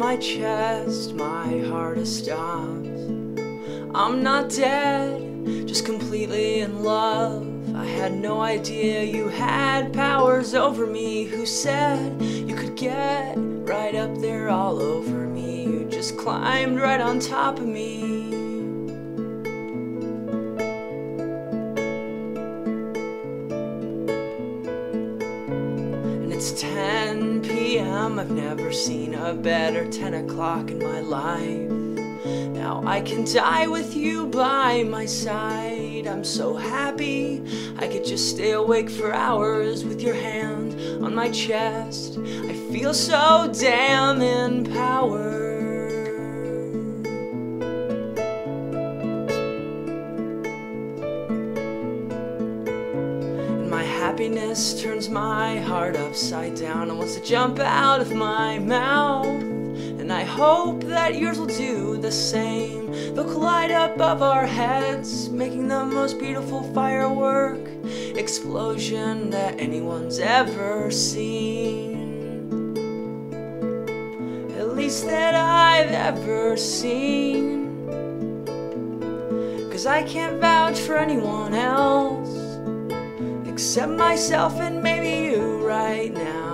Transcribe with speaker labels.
Speaker 1: my chest, my heart has stopped. I'm not dead, just completely in love. I had no idea you had powers over me. Who said you could get right up there all over me? You just climbed right on top of me. And it's 10 p.m. I've never seen a better 10 o'clock in my life. Now I can die with you by my side. I'm so happy I could just stay awake for hours with your hand on my chest. I feel so damn empowered. And my happiness turns my heart upside down and wants to jump out of my mouth. And I hope that yours will do the same. They'll collide above our heads, making the most beautiful firework explosion that anyone's ever seen. At least that I've ever seen. 'Cause I can't vouch for anyone else except myself and maybe you right now.